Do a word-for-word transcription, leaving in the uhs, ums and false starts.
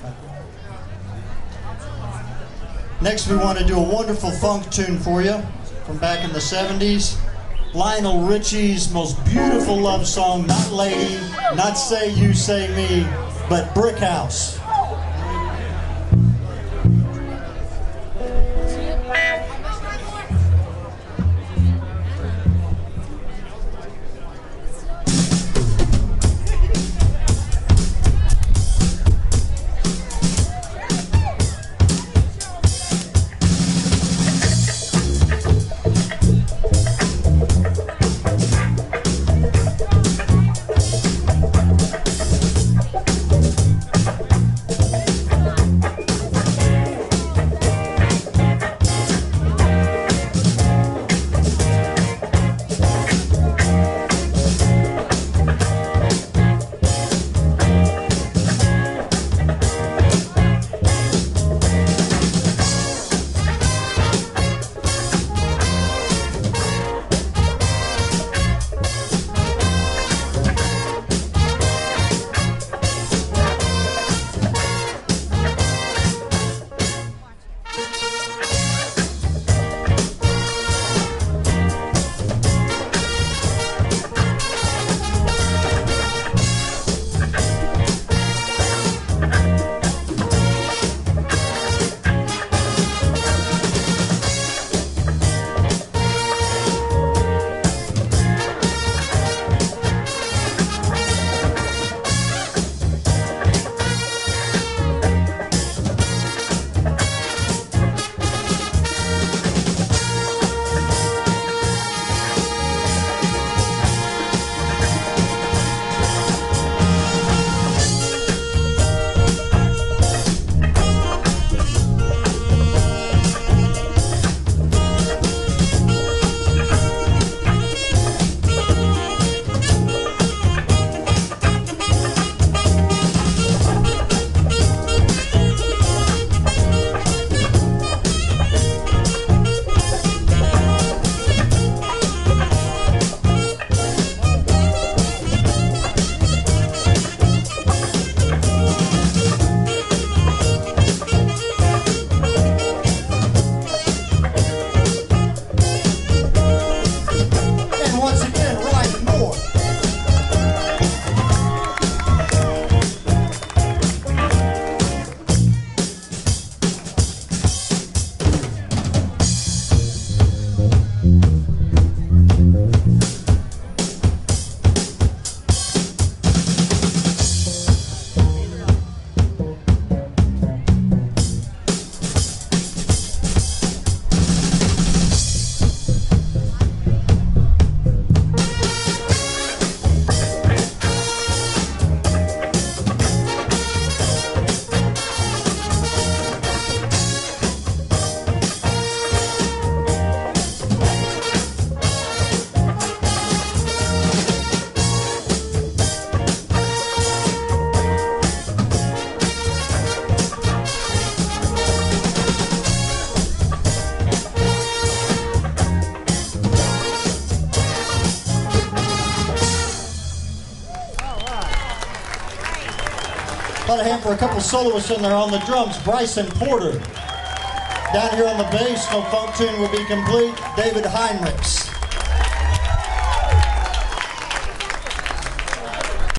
Next, we want to do a wonderful funk tune for you from back in the seventies. Lionel Richie's most beautiful love song, not Lady, not Say You, Say Me, but Brick House. Put a hand for a couple soloists in there on the drums. Bryson Porter. Down here on the bass, no funk tune will be complete. David Heinrichs.